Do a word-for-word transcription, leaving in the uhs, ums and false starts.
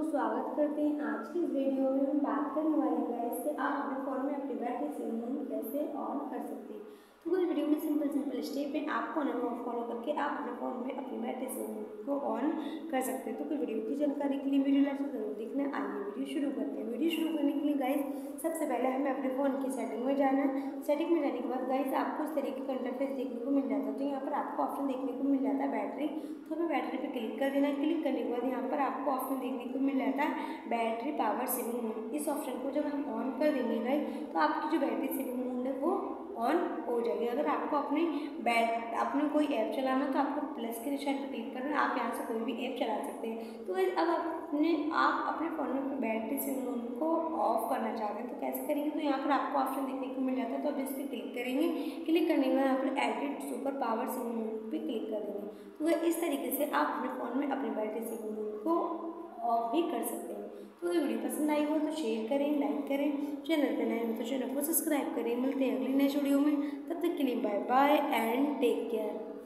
स्वागत करते हैं। आज की इस वीडियो में हम बात करने वाले हैं गाइस कि आप अपने फ़ोन में अपनी बैटरी सेविंग कैसे ऑन कर सकते हैं। तो कुछ वीडियो में सिंपल सिंपल स्टेप है, आपको ना फॉलो करके आप अपने फ़ोन में अपनी बैटरी सेविंग को ऑन कर सकते हैं। तो कोई वीडियो की जानकारी के लिए वीडियो लास्ट जरूर देखना। आइए वीडियो शुरू करते हैं। वीडियो शुरू करने के लिए गाइस सबसे पहले हमें अपने फ़ोन की सेटिंग में जाना है। सेटिंग में जाने के बाद गाइस आपको इस तरीके का इंटरफेस देखने को मिल जाता है। तो यहाँ पर आपको ऑप्शन देखने को मिल जाता है बैटरी, तो हमें बैटरी पे क्लिक कर देना है। क्लिक करने के बाद यहाँ पर आपको ऑप्शन देखने को मिल जाता है बैटरी पावर सेविंग मोड। इस ऑप्शन को जब हम ऑन कर देंगे गाइस तो आपकी जो बैटरी सेविंग मोड है वो ऑन हो जाएगी। अगर आपको अपने बैट अपने कोई ऐप चलाना तो आपको प्लस के निशान पर क्लिक करना, आप यहाँ से कोई भी ऐप चला सकते हैं। तो अब अपने आप अपने फ़ोन में बैटरी सेविंग मोड को ऑफ करना चाहते हैं तो कैसे करेंगे, तो यहाँ पर आपको ऑप्शन देखने को मिल जाता है। तो अब इस पर क्लिक करेंगे। क्लिक करने के बाद यहाँ पर edit super power saving mode पर क्लिक कर देंगे। तो इस तरीके से आप अपने फ़ोन में अपनी बैटरी सेविंग मोड को ऑफ भी कर सकते हैं। तो ये वीडियो पसंद आई हो तो शेयर करें, लाइक करें, चैनल पर नए हो तो चैनल को सब्सक्राइब करें। मिलते हैं अगली नेक्स्ट वीडियो में, तब तक के लिए bye bye and take care.